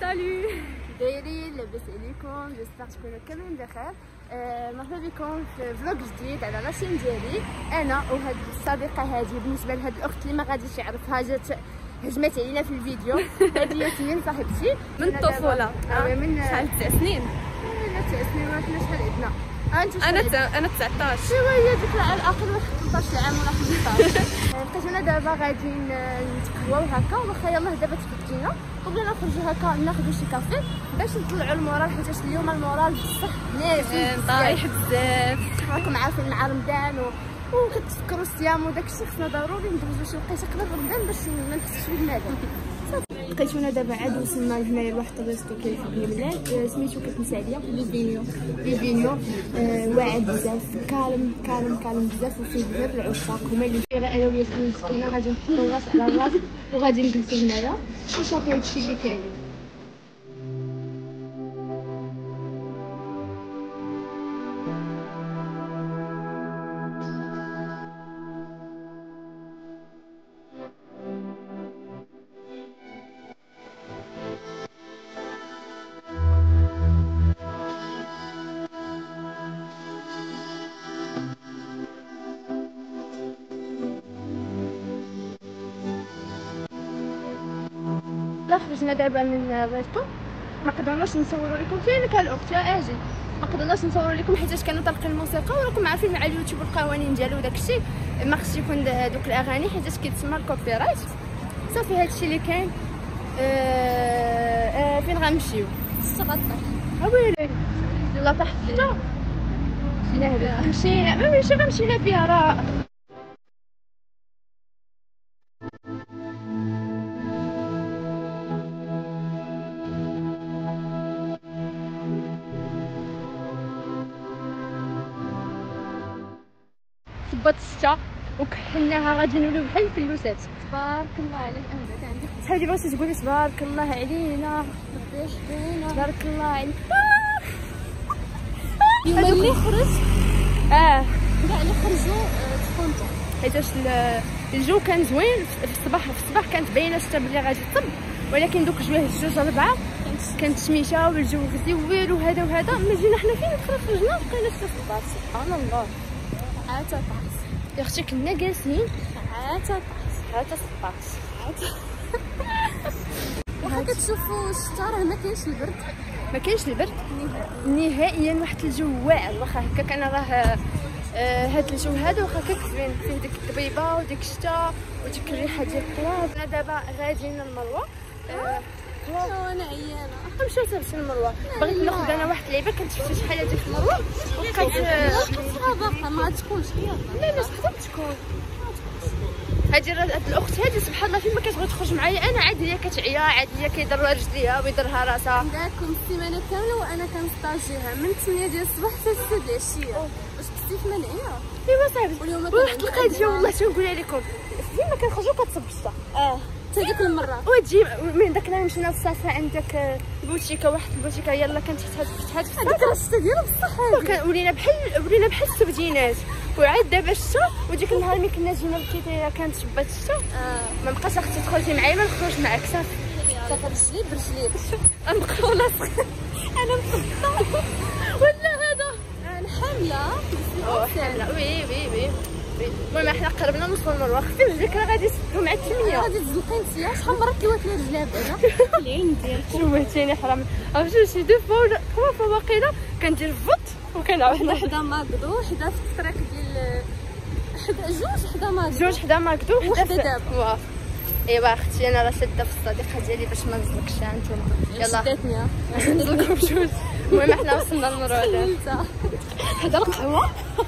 سالو دايرين لاباس عليكم؟ جيسبر تكونوا كاملين بخير. مرحبا بكم في فلوق جديد على لاشين ديالي. انا وهاد الصديقه هذه بالنسبه لهاد الاخت اللي ما غاديش يعرفها جات هجمت علينا في الفيديو. هذه ياسمين صاحبتي من الطفوله. من شحال 9 سنين؟ لا 9 سنين ما عرفنا شحال عندنا. انا 19. شويه ديك على الاقل واحد 18 عام ولا 15. لقيتونا دابا غاديين نتقواو هكا، واخا يلاه دابا تفكينا وبغينا نخرجوا هكا ناخذوا شي كافي باش نطلعوا المورال، حيت اليوم المورال بصح نازل طايح بزاف. راكم عارفين مع رمضان وكتفكروا الصيام وداكشي، خصنا ضروري ندوزو شي وقيته قبل رمضان باش ما نحسش بالندم. لقيتونا دابا عاد وصلنا هنايا لواحد الريستو كيعجبني مليح، سميتو كتنسى عليا ليفينيو. واعد بزاف، كالم بزاف، وفيه غير العشاق هما اللي فيه. انا وياسمين مسكينه غادي نحطو الراس على الراس وغادي نجلسو هنايا وصافي هادشي اللي كاين. خرجنا دابا من الريستو، ما قدرناش نصوروا لكم فين كان الاخت يا اجي، ما قدرناش نصوروا لكم حيت كانوا طالقين الموسيقى، وراكم عارفين مع اليوتيوب القوانين ديالو داكشي ما خصش يكون دوك الاغاني حيت كيتسمى الكوبي رايت. صافي هادشي اللي كاين. فين غنمشيو؟ استغطى ويلي يلا تحت حتى مشينا ماشي غنمشينا فيها راه صبات الشتا وكحلناها غادي نوليو بحال الفلوسات. تبارك الله عليك. انا بعدا عندي صحابي بغيتي تقولي تبارك الله علينا، ربي يحفظنا، تبارك الله عليك. اليوم اللي خرج كاع اللي خرجوا تكونتو حيتاش الجو كان زوين في الصباح كانت باينه الشتا بلي غادي تصب، ولكن دوك جويه الجوج 4 كانت شميشه والجو زوين وهذا ما جينا حنا فين خرجنا لقينا الشتا صبات. سبحان الله. عاد طاس يا اختي كنا جالسين عاد صبات واخا كتشوفوا الشتا راه ما كاينش البرد نهائيا. واحد الجو واعر، واخا هكاك انا راه هاد الجو هذا واخا كيكفين فيه ديك الضبيبه وديك الشتا وديك الريحه ديال التراب. انا دابا غاديين للمروه. وانا عيانه نمشيو صافي للمروه. بغيت ناخذ انا واحد اللعيبه كنت شفتي شحال هادي في المروه باقا ما تكونش لا تقدر تكون هادي الاخت هادي سبحان الله فين ما كتبغي تخرج معايا انا عادي، هي كتعيا عادي، هي كيضرها رجليها ويضرها راسها. عندكم السيمانه كامله وانا كنستاجيها من 8 ديال الصباح حتى 6 ديال العشيه. واش كنتي في منعيه؟ ايوا صاحبي واليوم واحد القضيه والله تنقولها لكم، فين ما كنخرجوا كتصب الشتا. حتى ديك المره وتجي من داك النهار مشينا للصافا عندك بوتيكه، واحد البوتيكه يلا كانت فتحات في هذيك راه الشتا ديالها بصح ولينا بحال السبدينات. وعاد دابا الشتا وديك النهار ملي كنا جينا للكيتيرا كانت شبات الشتا. ما بقاش اختي تخرجي معايا ما نخرج معاك صافي رجلي برجلي نبقاو لاصقين. انا مصدقه ولا هذا انا حامله حامله وي. المهم حنا قربنا نوصلوا للمروه. خفي رجليك راه غادي يسدوا مع 8. غادي تزلقي انت شحال مره كيواتنا رجلها بعدا العين ديالك شوهتيني حرام. عرفتي شي 2 فوا ولا 3 فوا واقيلا كندير فط وكنعاود حدا ماكدو حدا في الطريق ديال جوج حدا ماكدو وحده دابا. ايوا اختي انا راه شاده في الصديقه ديالي باش ما نزلقش انتما. يلا شداتني نزلقوا بجوج. المهم حنا وصلنا للمروه دابا. هذا القهوه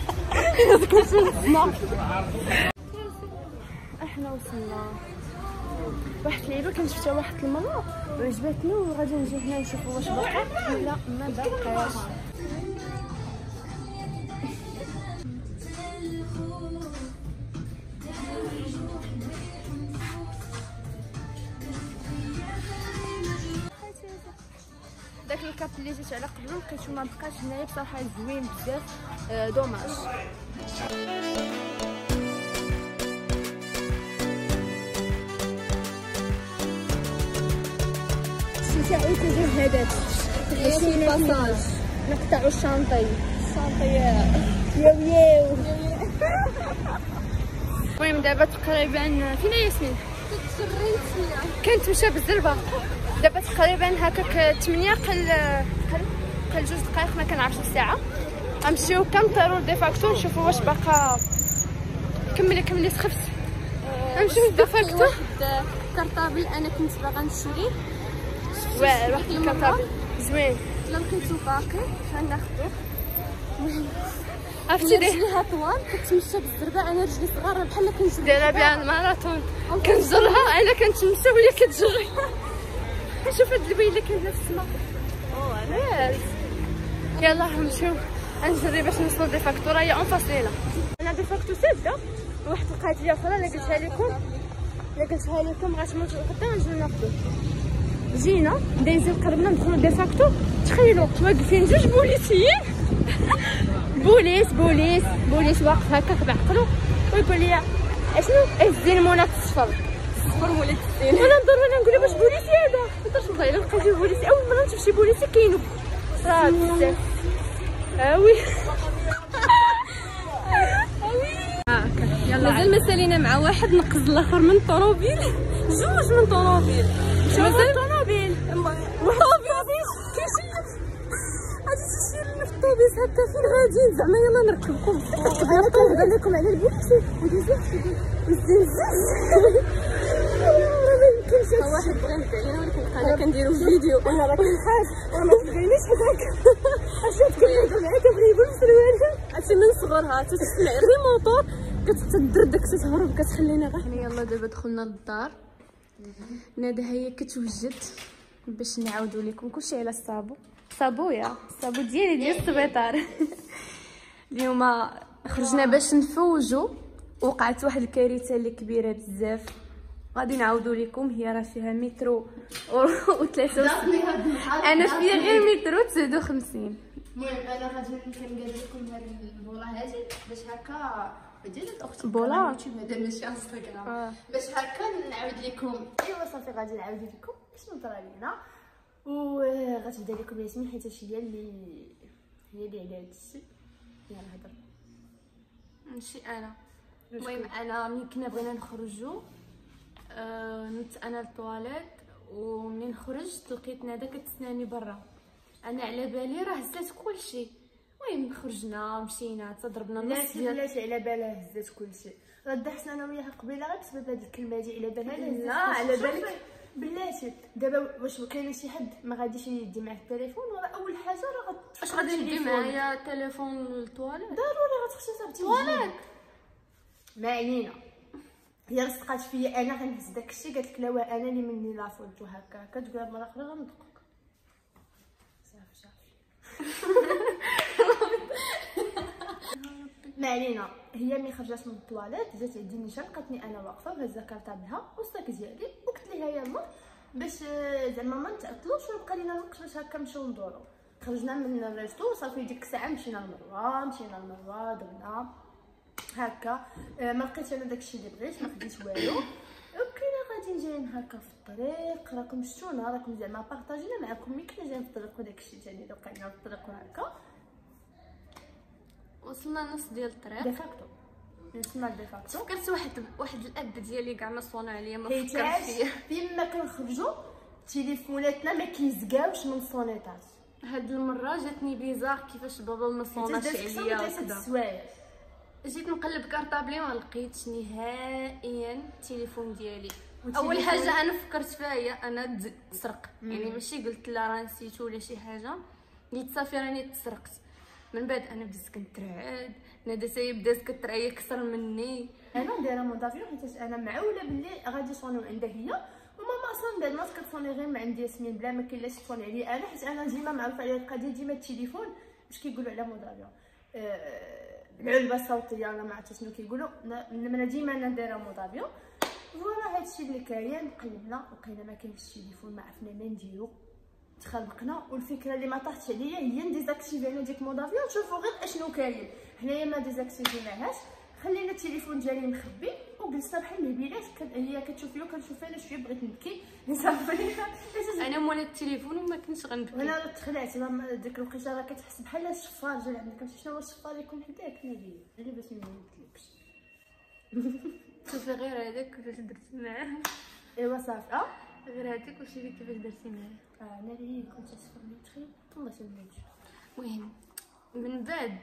احنا وصلنا واحد اللعيبه كنت شفتها واحد المره وعجبتني وغادي نجي هنا نشوفوا واش باقا ولا ما باقاش. داك الكاب اللي جيت على قبل لقيتو ما بقاش هنايا بصراحه زوين بزاف. دوماج. نمشيو تجيب هذاك في باساج نقطعوا الشانطي ياو المهم دابا تقريبا فين ياسمين كانت مشى بالزربه. دابا تقريبا هكاك 8 قل 2 دقائق، ما كنعرفش الساعه. غنمشيو كنطيرو ديفاكتو نشوفو واش باقا. كملي سخفت. غنمشيو ديفاكتو. واحد كارطابل انا كنت باغا نشريه، واحد الكارطابل زوين. لو كنتو باقي غناخدوه. عرفتي رجليها طوال كتمشى بالزربه، انا رجلي صغار بحال كنجري دايره بها الماراثون. كنجرها انا كنتمشى وهي كتجري. شوف هاد البيله كاينه في السما. يلا نمشيو نجري باش نوصلو ديفاكتو. راهي اون فاصيله. انا ديفاكتو ساده. واحد القضيه اخرى اللي قلتها لكم غتموتوا غدا نجيو ناخذو. جينا دايزين قربنا ندخلو ديفاكتو. تخيلوا واقفين جوج بوليسيين. بوليس واقف هكاك بعقلو ويقول لي اشنو الزين مولات الصفر مولات الزين. وانا ندور وانا نقول واش بوليسي هذا؟ ما درتش والله الا لقيت بوليسي. اول مره نشوف شي بوليسي كاينو راه بزاف. هاكا يلا مازال ما سالينا مع واحد نقز الاخر من طوموبيل. جوج من طوموبيل مازال طوموبيل غادي تسير لنا في الطوبيس هكا فين غاديين زعما يلا نركبكم. انا كنهضر لكم على البوليسي وديزو والزنزان واحد بغى يبدا علينا ولكن بقينا كنديرو فيديو. انا راه كنخاف وما تبغينيش هذاك. اش كنهضر معاك بغي يقول سروال. عرفتي من صغرها تسمع غير موطور كتدردك تتهرب كتخلينا غير. يلا دابا دخلنا للدار. نادا هي كتوجد باش نعاودوا لكم كلشي على الصابو ديالي ديال السبيطار. اليوم خرجنا باش نفوجوا. وقعت واحد الكارثه اللي كبيره بزاف غادي نعاودوا لكم. هي راه فيها مترو و3 انا فيها غير مترو 59. المهم انا غادي كنقادر لكم هاد البوله هادي باش هكا ديال اختي بولا يوتيوب هذا ماشي انستغرام. باش هكا نعاود لكم. ايوا صافي غادي نعاود لكم شنو طرا لينا. وغتبدا لكم ياسمين حيت هي اللي على هاد الشيء. يلا هضر. ماشي انا. المهم انا ملي كنا بغينا نخرجوا نت انا للطواليت، ومنين خرجت لقيت ندى كتسناني برا. انا على بالي راه هزات كلشي. المهم خرجنا مشينا تضربنا نص ديال. بلاتي على بالها هزات كلشي. راه ضحكنا انا وياها قبيله غير بسبب هاد الكلمه هادي على بالها. لا على بالك بلاتي دابا واش كاين شي حد ما غاديش يدي معاه التليفون؟ وراه اول حاجه راه اش غادي ندي معايا تليفون للطواليت؟ ضروري غتخشي صاحبتي الطواليت. ما علينا. هي لصقات فيا انا غنهز داكشي. قالت لك لا وا انا اللي مني لافولت وهكا كتقول هاد المره اخرى غندقك. صافي ما علينا. هي ملي خرجت من الطواليت جات عندي نيشان لقاتني انا واقفه وهزه كارطابلها والصاك ديالي وقلت لها يلا باش زعما ما نتعطلوش ويبقى لينا الوقت باش هكا نمشيو ندورو. خرجنا من الريستو صافي ديك الساعه مشينا لمروه درنا هكا. ما لقيتش انا داكشي اللي بغيت، ما خديت والو. وبقينا غاديين جايين هكا في الطريق. راكم شفتونا راكم زعما بارطاجينا معكم ملي كنا جايين في الطريق وداكشي ثاني اللي وقعنا في الطريق وهكا. وصلنا نص ديال الطريق ديفاكتو. وصلنا لديفاكتو. فكرت واحد الاب ديالي كاع ما صونا عليا ما فكرت فيه. فيما كنخرجوا تليفوناتنا ما كيزكاوش من الصونيطات. هاد المره جاتني بيزار كيفاش بابا ما صوناش عليا وكذا. جيت نقلب كارطابلي ما لقيتش نهائيا التليفون ديالي. اول حاجه انا فكرت فيها هي انا تسرق. يعني ماشي قلت لا راه نسيتو ولا شي حاجه، قلت صافي راني تسرقت. من بعد انا بديت كنترعد. ندى ساي بدات كترعي اكثر مني. انا دايره مودافيو حيت انا معوله باللي غادي يصونيو عندها هي. وماما اصلا دابا الناس كتصوني غير من عند ياسمين بلا ما كاين لاش تصوني عليا انا، حيت انا ديما معروفه على القضيه ديما التليفون باش كيقولوا على مودافيو العلبه الصوتيه ولا ما عرفتش شنو كيقولوا. من ديما انا دايره مودافيو. فوالا هادشي اللي كاين. قلبنا لقينا ما كاينش التليفون، ما عرفنا ما نديرو. تخلقنا والفكره اللي ما طاحتش عليا هي نديزاكتيفي انا ديك مودافيو نشوفوا غير اشنو كاين. حنايا ما ديزاكتيفيناهاش، خلينا التليفون ديالي مخبي وجلسنا بحال الهبيلات، هي كتشوف فيا وكنشوف انا شويه بغيت نبكي صافي. انا مولا التليفون وما كنتش غنبكي. انا تخلعت ديك الوقيته راه كتحس بحال الشفار جا عندك. عرفتي شنو هو الشفار؟ يكون حداك نبيل غير باش ما نقولكش. شوفي غير هذاك كيفاش درتي معاه. ايوا صافي غير هذيك وشي كيفاش درتي معاه. انا اللي كنت اسفرني تخيل والله سلمت. المهم من بعد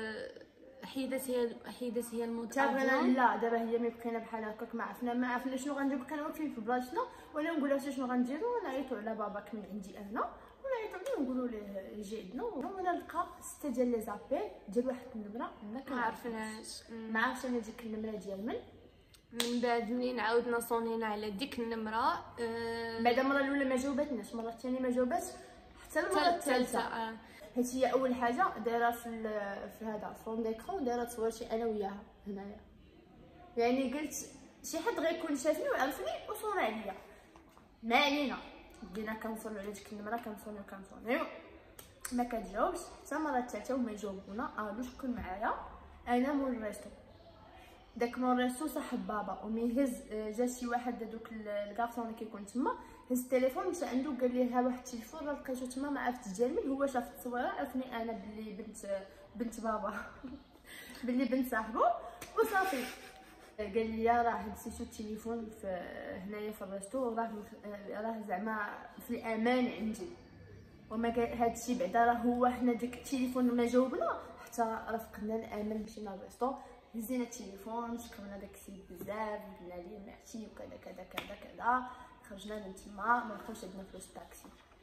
حيدت هي المود تابعنا. لا دابا هي ملي بقينا بحال هكاك ما عرفنا شنو غنديرو. كنا واقفين في بلاصتنا وانا نقول لها شنو غنديرو. نعيطوا على باباك من عندي انا ونعيطوا عليه ونقولوا ليه يجي عندنا. وانا نلقى 6 ديال لي زابيل ديال واحد النمره ما عرفناش. ما عرفتش انا ديك النمره ديال من بعد ملي عاودنا صونينا على ديك النمره بعد المره الاولى ما جاوبتناش، المره الثانيه ما جاوباتش، حتى المره الثالثه حيت هي اول حاجه دايره في هذا فون ديكرون دايره تصورتي انا وياها هنايا. يعني قلت شي حد غيكون شافني وعرفني وصور عليا. ما علينا بدينا كنصونيو على ديك النمره كنصونيو ما كتجاوبش. حتى المره الثالثه وما يجاوبونا قالوا شكون معايا انا مول الريستو. داك مول الريستو صاحب بابا ومي هز جا شي واحد دوك الكارسون اللي كيكون تما هز التليفون مشى عنده قال لي ها واحد التليفون راه لقيتو تما ما عرفتش ديال من هو. شاف التصويره عرفني انا بلي بنت بابا بلي بنت صاحبو وصافي. قال لي راه نسيتو التليفون في هنايا في الريستو راه زعما في الامان عندي. وما هادشي بعدا راه هو حنا ديك التليفون ما جاوبنا حتى رافقنا الامل. مشينا للريستو هزينا التليفون شكرنا داك السيد بزاف قلنا ليه ميرسي وكذا كذا كذا كذا. خرجنا من تما ما بقاوش عندنا فلوس الطاكسي.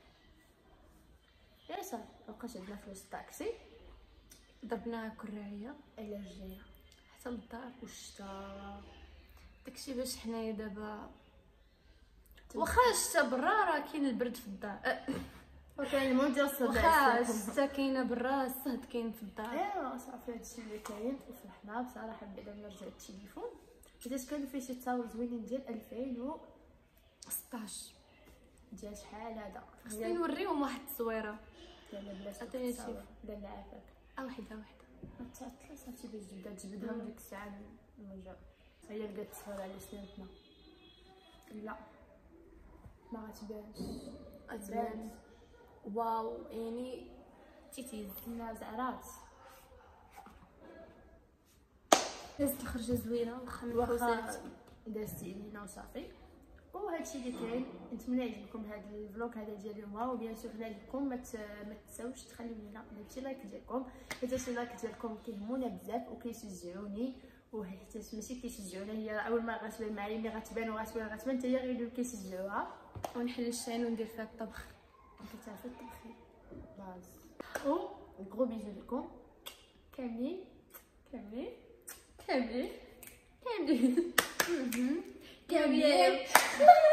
يا صافي مبقاش عندنا فلوس الطاكسي. ضربناها كراعيه الا رجعنا حتى للدار. والشتا داكشي باش حنايا دابا واخا الشتا برا راه كاين البرد في الدار. وكاين المهم ديال الصهد. واخا الشتا كاينه برا الصهد كاين في الدار. ايوا صافي هادشي اللي كاين. وفرحنا بصراحه بعدا ملي رجع التليفون حيت كانوا فيه شي تصاور زوينين ديال 2016 ديال شحال هذا. خصني نوريهم واحد التصويره. يلا بلاش عطيني تصاور لا لا عافاك. واحده ما تعطلش صافي باش تجبدها من ديك الساعه المرجع. هي لقات تصوير على سنتنا. لا ما غتبانش. غتبان. واو يعني تيتيز كنا زعرات. دازت الخرجه زوينه واخا دازتي علينا وصافي. وهادشي اللي كاين. نتمنى يعجبكم هذا الفلوق هذا ديال اليوم. وبيان سور الا عجبكم ما تنساوش تخليو لينا شي لايك ديالكم حيت شي لايك ديالكم كيهمونا بزاف وكيشجعوني. وحتى ماشي كيشجعونا هي اول ما غتبان معايا ملي غتبان حتى هي غير كيشجعوها. ونحل الشاين وندير فيها الطبخ. كتعرفي الطبخ باز. و غرو بيجو لكم كاملين كاملين كاملين كاملين كاملين.